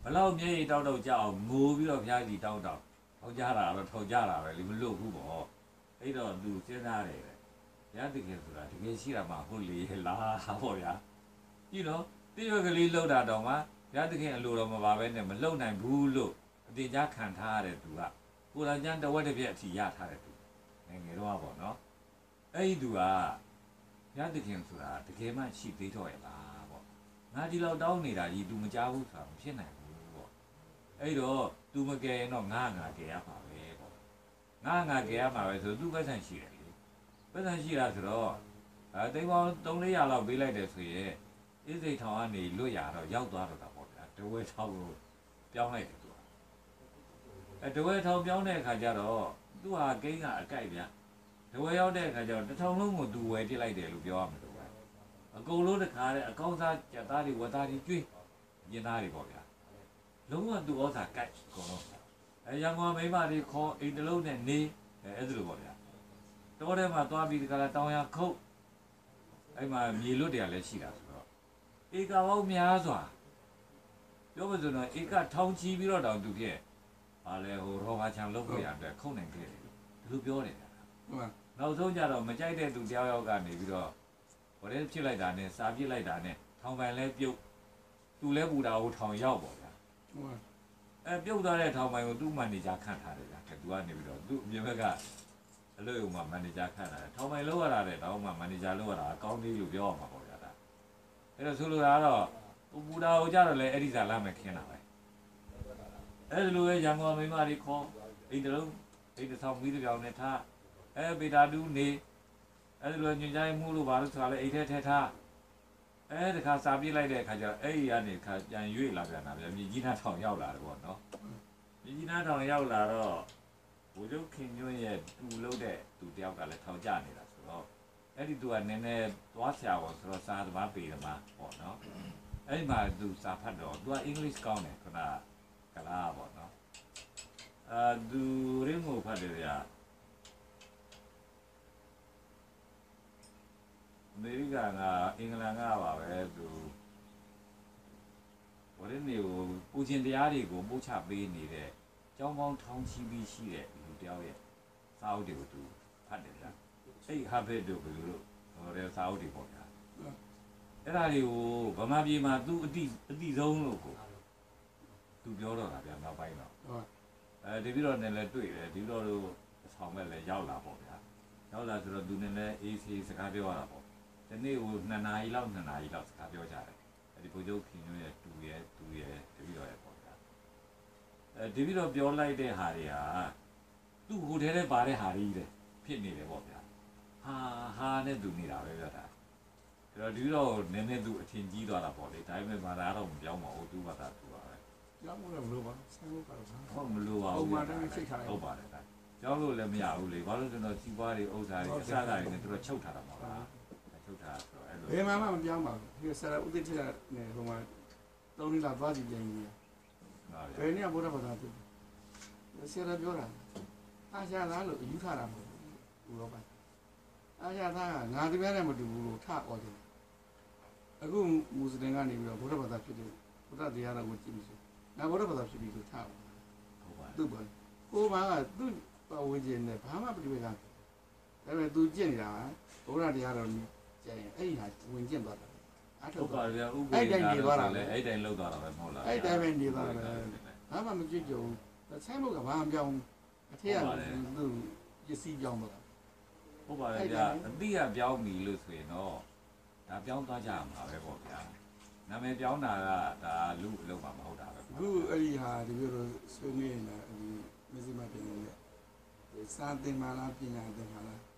လောက်မျက်ရည်တောက်တော့ကြအောင်ငိုပြီးတော့ဖျားကြီးတောက်တော့ထောက်ကြတာတော့ထောက်ကြတာပဲလေမလို့ဘူးပေါ့အဲ့တော့သူစဉ်းစားတယ်ပဲရတကယ်ဆိုတာတကယ်ရှိတာမှဟုတ်လေလားပေါ့ဗျာကြည့်တော့တိရွက်ကလေးလှုပ်တာတော့မှရတကယ်အလိုတော်မပါပဲနဲ့မလှုပ်နိုင်ဘူးလို့အတင်ကြားခံထားရတဲ့သူကကိုယ်တိုင်ကျန်တဝက်တစ်ပြက်အထိရထားတဲ့သူငယ်ငယ်တော့ပေါ့နော်အဲ့ဒီသူကရတကယ်ဆိုတာတကယ်မှရှိသေးတော့ရဲ့လားပေါ့ငါဒီလောက်တောင်းနေတာကြီး तू မကြားဘူးဆိုတာမဖြစ်နိုင်ဘူးပေါ့အဲ့တော့ तू မကယ်ရင်တော့ငါကယ်ရပါပဲပေါ့ငါကယ်ရမှာပဲဆို तू ပတ်စံရှိတယ်လေပတ်စံရှိတာဆိုတော့တိမ်ပေါင်း300-400လောက်ပေးလိုက်တယ်ဆိုရင်အစ်စိတ်ထောင်ကနေလွတ်ရတော့ရောက်သွားတော့တာပေါ့ဗျာတဝဲထောင်ကိုပြောင်းလိုက်တယ်သူကတဝဲထောင်ပြောင်းတဲ့အခါကျတော့သူဟာကိန်းကအကြိုက်ဗျာတဝဲရောက်တဲ့အခါကျတော့တစ်ထောင်လုံးကိုသူဝယ်ပြစ်လိုက်တယ်လို့ပြောရမှာလို့ပဲအကုန်လုံးတခါတဲ့အကောင်းစားကြက်သားတွေဝက်သားတွေကျွေးရင်းသားတွေပေါ့ဗျာလုံးဝသူဩဇာကြိုက်အကုန်လုံးရန်ကုန်မိမတွေခေါ်အိမ်တလုံးနဲ့နေအဲ့ဒါလိုပေါ့ဗျာတောထဲမှာသွားပြီးဒီကလာတောင်ရခုတ်အဲ့မှာမြေလွတ်တွေကလည်းရှိတာဆိုတော့ဧကပေါင်းများစွာပြောမစွန်းတော့ဧကထောင်ချီပြီးတော့တောင်သူဖြစ်ပါလေဟိုရောဘာချံလုပ်ဖို့ရတဲ့ခုတ်နိုင်ခဲ့တယ်လို့ပြောတယ်ဗျာဟုတ်နောက်ဆုံးကြတော့မကြိုက်တဲ့သူတယောက်ယောက်ကနေပြီးတော့ဟိုတည်းဖြစ်လိုက်တာနဲ့စားပြစ်လိုက်တာနဲ့ထောင်ပန်လဲပြုတ်သူလဲပူတာဟိုထောင်ရောက်ပေါ့ဗျာဟုတ်ပြုတ်သွားတဲ့ထောင်ပန်ကိုသူ့မန်နေဂျာခန့်ထားတယ်ဗျာသူကနေပြီးတော့သူ့အပြင်ဘက်ကအလုပ်ရုံမှာမန်နေဂျာခန့်ထားတယ်ထောင်ပန်လောက်ရတာတဲ့တော့မှမန်နေဂျာလောက်ရတာအကောင်းသေးလို့ပြောရမှာပေါ့ဗျာဒါအဲ့တော့ဆိုလိုတာကတော့ပူတာဟိုကြတော့လဲအဲ့ဒီစားလာမယ်ခင်းတာပဲအဲ့ဒီလိုပဲရန်ကုန်မိမတွေခေါ်အိမ်တလုံးအိမ်တစ်ဆောင်ပြီးတစ်ကြောင်နဲ့ထားပေတာတူးနေအဲ့ဒီလိုညွှန်ကြားမှုလို့ပါလို့ဆိုတာလဲအိမ်ထဲထဲထားတခါစာပြစ်လိုက်တဲ့အခါကျတော့အဲ့ဒီကနေခါပြန်ရွေ့လာပြန်တာဗျာမြေကြီးနားထောင်ရောက်လာတယ်ပေါ့နော်မြေကြီးနားထောင်ရောက်လာတော့ဘိုးချုပ်ခင်ညွန့်ရဲ့တူလို့တဲ့သူတယောက်ကလည်းထောင်ကျနေတာဆိုတော့အဲ့ဒီသူကနည်းနည်းသွားဆရာပေါ့ဆိုတော့စာသမားပေသမားပေါ့နော်အဲ့ဒီမှာသူစာဖတ်တော့သူကအင်္ဂလိပ်ကောင်းတယ်ခုနကလားပေါ့နော်သူရင်းကိုဖတ်တယ်ဗျာအမေရိကန်ကအင်္ဂလန်ကပါပဲသူဝရင်းတွေကိုပူချင်းတရားတွေကိုပို့ချပေးနေတဲ့ကျောင်းပေါင်းထောင်ချီပြီးရှိတဲ့လူတယောက်ရဲ့စာအုပ်တွေကိုသူဖတ်တယ်ဗျာအဲ့ဟာဘက်တို့ဘယ်လိုလို့ဟိုတဲ့စာအုပ်တွေပေါ့ဗျာအဲ့ဒါတွေကိုဗမာပြည်မှာသူအတိဆုံးလို့ကိုသူပြောတော့တာဗျာနောက်ပိုင်းတော့ဒီပြီးတော့လည်းတွေ့တယ်ဒီတော့တို့အဆောင်မဲ့လည်းရောက်လာပေါ့ဗျာရောက်လာဆိုတော့သူလည်းအေးဆေးစကားပြောရတာပေါ့ဒီနေ့ဟို2 နာရီလောက်စကားပြောကြတယ်ဒီဘုရားခင်ရဲ့တူရဲ့တပြီးတော့ရဲ့ပေါ့ဗျာဒီပြီးတော့ပြောလိုက်တဲ့ဟာတွေဟာသူ့ဟိုထဲထဲပါတဲ့ဟာတွေတဲ့ဖြစ်နေတယ်ပေါ့ဗျာဟာနဲ့သူနေတာပဲဗျာဒါအဲ့တော့ဒီတော့နည်းနည်းသူအထင်ကြီးသွားတာပေါ့လေဒါပေမဲ့ဘာသာတော့မပြောင်းပါဘူးသူ့ဘာသာသူပါပဲကြောင်းလို့မလို့ပါဆိုင်လို့ကတော့ဟုတ်မလို့ပါဘူးဟုတ်ပါတယ်ဒါကြောင်းလို့လည်းမရဘူးလေဘာလို့ကျွန်တော်စီးပွားတွေဥစ္စာတွေအစားအစာတွေနဲ့သူတို့ချုပ်ထားတာပါလားချုပ်ထားဆိုတော့အဲ့လိုဘယ်မှမပြောင်းပါဘူးဒီဆရာဦးသိထက်နဲ့ဟိုမှာ3 နှစ်လောက်သွားကြည့်ပြန်ကြီးဘယ်နည်းဘုရားဘာသာသူဆရာပြောတာအာရှာသားလို့ယူထားတာမဟုတ်ဘူးဥရောပအာရှာသားကငါတပြားနဲ့မတူဘူးလို့ထအော်တယ်အခုမွတ်စလင်ကနေပြီးတော့ဘုရားဘာသာဖြစ်တယ်ဘုရားတရားတော်ကိုကြည့်ပြီးဆိုငါဘုရားဘာသာဖြစ်ပြီးဆိုထအောင်ဟုတ်ပါသူ့ဘာကိုဘာကသူ့ပတ်ဝန်းကျင်နဲ့ဘာမှပြည့်ပြည့်ကဒါပေမဲ့သူကြင့်နေတာဘုရားတရားတော်ကျရင်အဲ့ဒီဟာဝင်ကျင့်သွားတာအထုတ်ပါဗျာဥပ္ပေဒါနေသွားတာလေအဲ့တိုင်းလောက်သွားတာပဲမဟုတ်လားအဲ့တိုင်းပဲနေသွားတာဘာမှမကြည့်ကြဘူးဆိုင်လို့ကဘာမှမပြောင်းအထက်ကသူပစ္စည်းပြောင်းသွားတာဟုတ်ပါရဲ့ဗျာအတိကပြောင်းပြီလို့ဆိုရင်တော့ဒါပြောင်းသွားကြမှာပဲပေါ့ဗျာနာမည်ပြောင်းတာကဒါလူအလုပ်မှာမဟုတ်တာပဲအခုအဲ့ဒီဟာဒီလိုဆွေးနွေးနေတာဒီမစ္စည်းမတင်နေစာသင်ပါလားပညာသင်ပါလား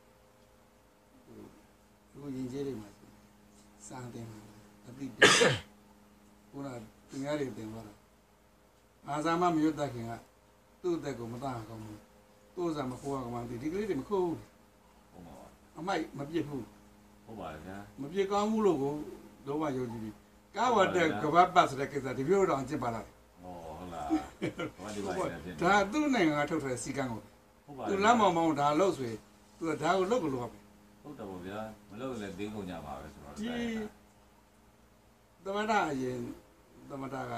အခုရင်ကျေးတွေမှာစာသင်ပါအတိတ်ခုနပညာတွေသင်သွားတာအာဇာမမရွတ်တတ်ခင်ကသူ့အသက်ကိုမသားအောင်ဘူးသူ့ဥစ္စာမခိုးအောင်ဒီကလေးတွေမခိုးဘူးဟုတ်ပါဘူးအမိုက်မပြစ်ဘူးဟုတ်ပါဗျာမပြစ်ကောင်းဘူးလို့ကိုလုံးဝယုံကြည်ပြီးကားဝတ်တဲ့ကဘာပတ်ဆိုတဲ့ကိစ္စဒီပြောတော့အကျင့်ပါလားဟုတ်လားဘာဒီပါလဲဒါသူ့နိုင်ငံကထုတ်ထားတဲ့စီကံကိုသူလမ်းမောင်မောင်ဒါလို့ဆိုရင်သူကဒါကိုလုပ်ကြလို့ပဲဟုတ်တယ်ပေါ့ဗျာမလုပ်လည်းသိကုန်ကြပါပဲဆိုတော့ဒီသမထအရင်သမထက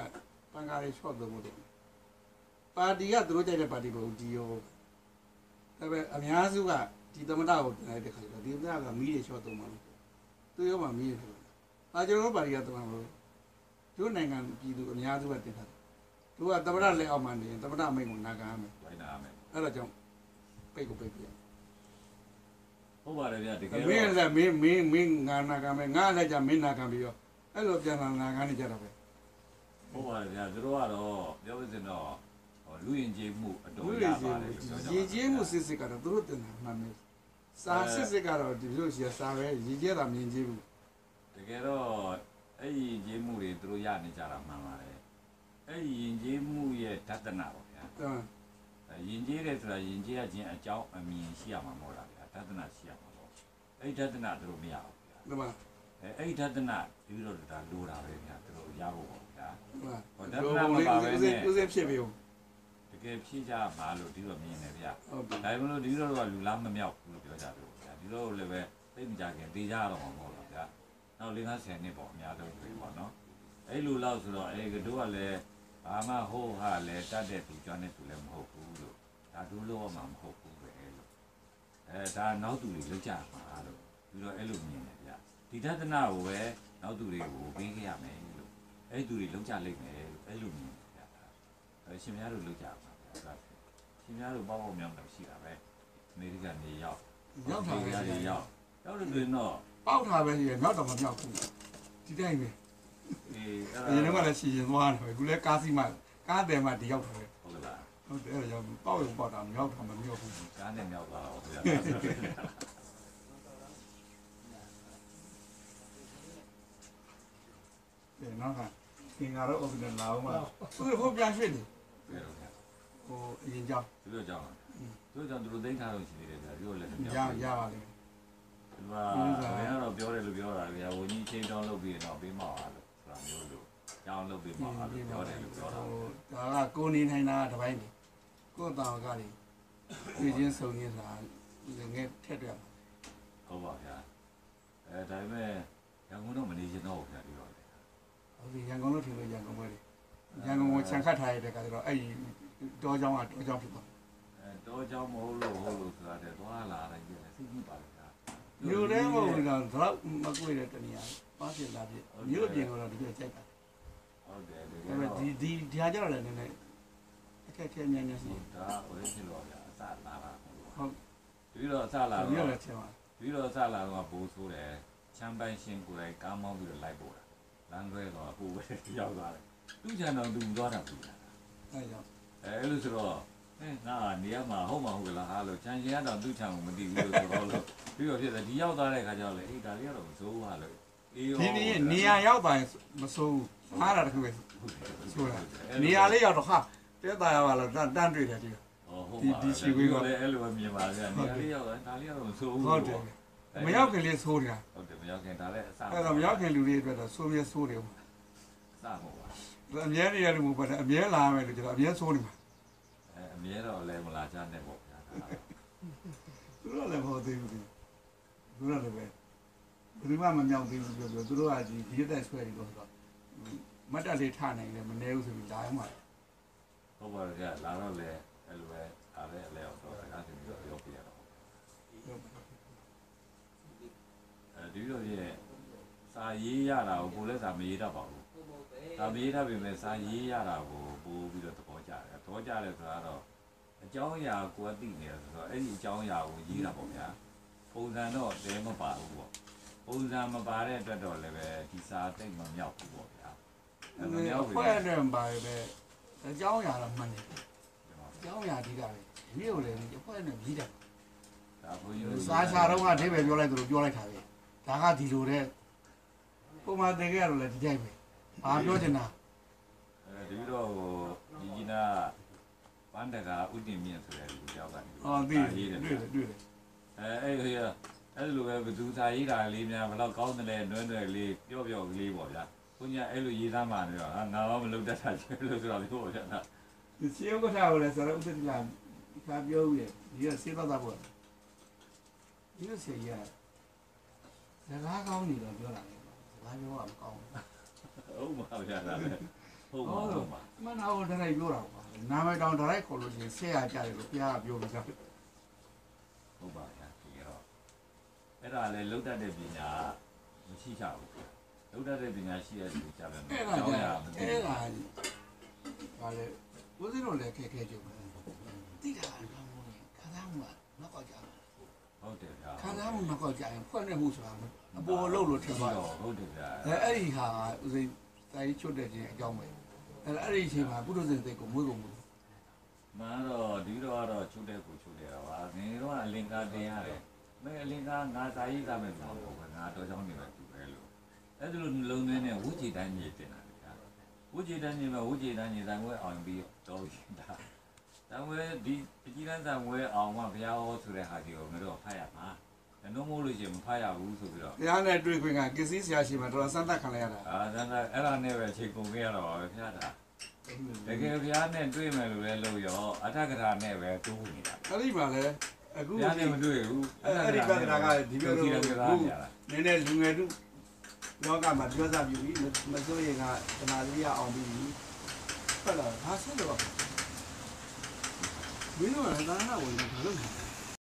ပန်ကားလေးချော့သုံးလို့ပါတီကသူတို့ကြိုက်တဲ့ပါတီကိုဒီရောဒါပေမဲ့အများစုကဒီသမတကိုတင်လိုက်တဲ့ခါကျတော့ဒီသမတကမီးတွေချော့သုံးမှာလို့သူရောမှမီးတွေဆိုတော့ကျွန်တော်တို့ပါတီကသမလို့တို့နိုင်ငံပြည်သူအများစုကတင်ထားတယ်တို့ကသမတလက်အောက်မှာနေရင်သမတမိတ်ကိုနာခံရမယ်လိုက်နာရမယ်အဲ့တော့ကြောင့်ပိတ်ကိုပိတ်ပြဟုတ်ပါတယ်ဗျာတကယ်တော့မင်းလည်းမင်းငါနာခံမယ်ငါလည်းကြမင်းနာခံပြီးတော့အဲ့လိုပြန်လာနာခံနေကြတာပဲဟုတ်ပါတယ်ဗျာသူတို့ကတော့ပြောပြစင်တော့လူရင်ကျေးမှုအတော်ရပါတယ်ရေကျေးမှုစစ်စစ်ကတော့သူတို့တင်တာမှန်မယ်စာစစ်စစ်ကတော့ဒီလိုရှိရစာပဲရေကျဲတာမြင်ကြည့်ဘူးတကယ်တော့အဲ့ဒီကျေးမှုတွေသူတို့ရနေကြတာမှန်ပါတယ်အဲ့ဒီရင်ကျေးမှုရဲ့ဓတနာပေါ့ဗျာရင်ကျေးတယ်ဆိုတာရင်ကျေးရခြင်းအကြောင်းအမြင်ရှိရမှာမဟုတ်လားဗျာဓတနာရှိရမှာပေါ့အဲ့ဒီဓတနာသူတို့မရဘူးဗျာမှန်ပါအဲ့ဒီဓတနာဒီလိုဒါလိုတာပဲဗျာသူတို့ရဖို့ပေါ့ဗျာဟောဓတနာမပါပဲနဲ့ဦးစင်းဖြစ်ပြီတကယ်ဖြည့်ကြမှာလို့ဒီလိုမြင်နေဗျာဒါပေမဲ့လို့ဒီလိုတော့လူလားမမြောက်ဘူးလို့ပြောကြတယ်ဗျာဒီလိုလည်းပဲသိမကြခင်တေးကြတော့မှာမဟုတ်လားဗျာနောက်50နှစ်ပေါ့အများဆုံးဆိုပေါ့နော်အဲ့လိုလောက်ဆိုတော့အဲ့တို့ကလည်းဘာမှဟိုးဟာလည်းတတ်တဲ့သူကြောင့်နဲ့သူလည်းမဟုတ်ဘူးလို့ဒါတို့လို့မှမဟုတ်ဘူးပဲလို့ဒါနောက်သူတွေလောက်ကြမှာလို့ပြီးတော့အဲ့လိုမြင်နေဗျာဒီဒသနာကိုပဲနောက်သူတွေကိုပေးခဲ့ရမယ်လို့အဲ့သူတွေလောက်ကြလိမ့်မယ်လို့အဲ့လိုမြင်ဗျာရှင်များတို့လောက်ကြပါဗျာရှင်များတို့ပေါ့ပေါ့မြောင်းတော့ရှိတာပဲအမေရိကန်နေရောက်တာပဲရောက်လို့တွင်တော့ပေါက်တာပဲရှိရနောက်တော့မမြောက်ဘူးဒီတိုင်းပဲအဲ့ဒါကလည်းရှည်ရင်သွားတယ်ခုလည်းကားစီမှကားတယ်မှဒီရောက်တယ်ဟုတ်လားဟုတ်တယ်အဲ့ဒါကြောင့်ပေါက်ရုံပေါက်တာမရောက်တာမမြောက်ဘူးကားနဲ့မြောက်သွားတော့ဗျာနော်ဟာသင်္ကာတော့အုပ်နဲ့လာအောင်ပါသူ့ဟိုပြန်ရွှေ့နေဟိုအရင်ကြောင်းသူတို့ကြောင်းသူတို့သိမ်းထားလို့ရှိသေးတယ်ဗျာဒီလိုလည်းမမြောက်ရပါလိမ့်ဒီမှာဘယ်ကတော့ပြောတယ်လို့ပြောတာဗျာဝန်ကြီးချင်းတောင်းလုပ်ပြီးတော့ပေးမှာလို့ဆိုတာမျိုးလို့ကြောင်းလုပ်ပြီးမှာလို့ပြောတယ်လို့ပြောတာဒါကကိုနေနိုင်တာတပိုင်းနေကိုတောင်ကလေပြည်ချင်းစုံနေတာငယ်ထက်တယ်ဟုတ်ပါဗျာဒါပေမဲ့ရန်ကုန်တော့မနေချင်တော့ဘူးဗျာဒီတော့ဟုတ်ပြီရန်ကုန်လို့ထင်လို့ရန်ကုန်ပဲလေရန်ကုန်ကိုခြံခတ်ထားရတဲ့ခါကျတော့အဲ့ဒီတောเจ้าကတောเจ้าဖြစ်သွားတောเจ้าမဟုတ်လို့ဆိုတာတဲ့သွားလာတိုင်းပြည့်စိတ်ကြီးပါဗျာမြို့ထဲမှာတော့တော့မကွေးတဲ့တနည်းပါဖြစ်လာဖြစ်မြို့ပြင်ကတော့ဒီလိုကြိုက်တာဟုတ်တယ်ဒါပေမဲ့ဒီဟာကြတော့လည်းနည်းနည်းအခက်အခဲများများရှိဒါဟိုလေးဖြစ်လို့ဗျာအစလာတာဟုတ်ပြီးတော့အစလာတော့မြို့လည်းချင်းပါပြီးတော့အစလာတော့ဘိုးဆိုးတယ်ချမ်းပိုင်ရှင်ကိုယ်တိုင်ကားမောင်းပြီးတော့လိုက်ပို့တာလမ်းတွဲတော့အခုပဲရောက်သွားတယ်သူ့ချန်တော်သူသွားတာပြီအဲ့ကြောင့်အဲ့လိုဆိုတော့ငါနေရာမှာဟုတ်မှာဟုတ်ကလားဟာလို့ချန်ရှင်ကတော့သူ့ချန်ကိုမသိဘူးလို့ဆိုတော့လို့ပြီးတော့ဖြစ်တယ်ဒီရောက်သွားတဲ့ခါကျတော့လေအေးဒါလေးကတော့မစိုးဘူးဟာလို့ဒီနေရာရောက်တိုင်းမစိုးဘူးဟားတာတခုပဲဆိုတာနေရာလေးရောက်တော့ဟာတဲတာရပါလားတန်းတွေ့တယ်ဒီဒီချီဝေးကလည်းအဲ့လိုပဲမြင်ပါဗျာနေရာလေးရောက်တိုင်းဒါလေးကတော့မစိုးဘူးဟုတ်တယ်မရောက်ခင်လေးဆိုးတယ်ဟုတ်တယ်မရောက်ခင်ဒါလည်းအစအဲ့တော့မရောက်ခင်လူတွေအတွက်တော့ဆိုးမြဲဆိုးတယ်ပေါ့စဟုတ်ပါအမြဲနေရတယ်မဟုတ်ပါနဲ့အမြဲလာမယ်လို့ကျွန်တော်အမြဲဆိုးနေမှာအမြဲတော့လည်းမလာကြနဲ့ပေါ့ဗျာသူတို့လည်းမဟုတ်သေးဘူးသူတို့လည်းပဲဘယ်သူမှမမြောက်သေးဘူးပြောသူတို့ကဒီတက်ဆွဲနေတော့ဆိုတော့မတ်တက်လေးထားနိုင်တယ်မနေဘူးဆိုပြီးလာရမှာဟုတ်ပါရဲ့လာတော့လေအဲ့လိုပဲအားလည်းအလဲအောင်တော့အားစီပြီးတော့ရောက်ပြရတော့ဒီလိုရဲ့စာရေးရတာကိုလည်းစာမရေးတတ်ပါဘူးစာမရေးတတ်ပေမဲ့စာရေးရတာကိုပို့ပြီးတော့သဘောကျတယ်သဘောကျတယ်ဆိုတော့အကြောင်းအရာကိုသိနေတယ်ဆိုတော့အဲ့ဒီအကြောင်းအရာကိုရေးတာပေါ့ဗျာပုံစံတော့တဲမပါဘူးပေါ့ပုံစံမပါတဲ့အတွက်တော့လည်းပဲဒီစာတိတ်မမြောက်ဘူးပေါ့ဗျာမမြောက်ဘူးဖွဲ့တယ်ပါပဲအကြောင်းအရာတော့မှန်တယ်အကြောင်းအရာဒီကပဲဒီလိုလေဒီဖွဲ့နေပြီးတယ်ဒါဘုန်းကြီးတို့စာချတော့ကအဓိပ္ပာယ်ပြောလိုက်သလိုပြောလိုက်တာပဲဒါကဒီလိုတဲ့ပုံမှန်တကယ်ရတော့လေဒီတိုင်းပဲဘာပြောချင်တာဒီပြီးတော့ဒီကြီးနာပန်းတကာဥတည်မြင့်ဆိုတဲ့လူကြောက်ကနေသိတယ်တွေ့တယ်အဲ့လိုပဲဘသူစာရေးတာလေးများဘယ်တော့ကောင်းတယ်လဲနွဲ့လေးပြော့ကလေးပေါ့ဗျာဘုညာအဲ့လိုရေးသားမှနေတော့ငါတော့မလုပ်တတ်တာချင်လို့ဆိုတော့ပြောဗျာဒီစီယောကထားကိုလည်းဆိုတော့ဥတည်လာခါပြောဦးရဲ့ဒီကစေးတော့ပေါ့ဒီလိုစေးရစကားကောင်းနေတော့ပြောတာလေစကားပြောတာမကောင်းဘူးဟုတ်ပါဗျာဒါလည်းဟုတ်ပါဟုတ်ပါမနာဘူးတရိုက်ပြောတာကွာနာမည်တောင်တရိုက်ခေါ်လို့ရှိရင်ဆက်ရကြတယ်လို့ဘုရားကပြောပြီးသားဟုတ်ပါဗျာဒီတော့အဲ့ဒါလည်းလုတ်တတ်တဲ့ပညာမရှိကြဘူးလုတ်တတ်တဲ့ပညာရှိတဲ့လူကြတယ်အဲ့ဒါကအဲ့ဒါဘာလဲဘုရားတို့လည်းခဲကြုံတယ်တိတာကတော့ခါသားမှုကနောက်ကောက်ကြတယ်ဟုတ်တယ်ဗျာခါသားမှုနောက်ကောက်ကြရင်ဖွက်နေမှုဆိုတာအပေါ်လို့လို့ထင်ပါတော့ဟုတ်တယ်ဗျာအဲ့ဒီဟာဥစိတိုင်းချွတ်တဲ့ချင်းအကြောင်းပဲအဲ့ဒီအချိန်မှာပုထုဇဉ်စိတ်ကိုမွေးကုန်ဘူးမှန်တော့ဒီတော့ကတော့ချုပ်တဲ့ကိုချုပ်တယ်ပါငယ်တော့အလင်္ကာတင်ရတယ်မင်းအလင်္ကာငါစာရေးသားမယ်ဆိုတော့ငါတော့ကြောင်းနေပဲသူပဲလို့အဲ့ဒါလိုလုံးသွင်းနဲ့ဝုချီတိုင်းမြေတင်တာဗျာဝုချီတိုင်းမြေမှာဝုချီတိုင်းမြေတိုင်းဝဲအောင်ပြီးတော့ရှင်တာတံဝဲဒီပကြီးတန်းတံဝဲအောင်မှဘုရားဟောဆိုတဲ့ဟာကြီးကိုငါတို့ဖတ်ရမှာနှုံးမိုးလို့ရှိရင်မဖတ်ရဘူးဆိုပြီးတော့တရားနဲ့တွေ့ခွင့်ကကစ္စည်းဆရာရှိမှတော်စမ်းသပ်ခံလိုက်ရတာအဲ့ဒါနဲ့ပဲချိန်ကုန်ခဲ့ရတော့ပါပဲဖျားတာတကယ်ဘုရားနဲ့တွေ့မယ်လို့လည်းလို့ရောအထက်ကရာနဲ့ပဲတိုးနေတာအဲ့ဒီမှာလည်းအခုဘုရားနဲ့မတွေ့ဘူးအဲ့ဒီပြဿနာကဒီလိုလိုနည်းနည်းလူငယ်တို့လောကမှာပြောစားပြီးမစိုးရင်ကတနာလေးရအောင်ပြီးဟုတ်လားဟာဆက်တော့မင်းတို့ကလည်းသာနာဝင်ဘာလို့လဲ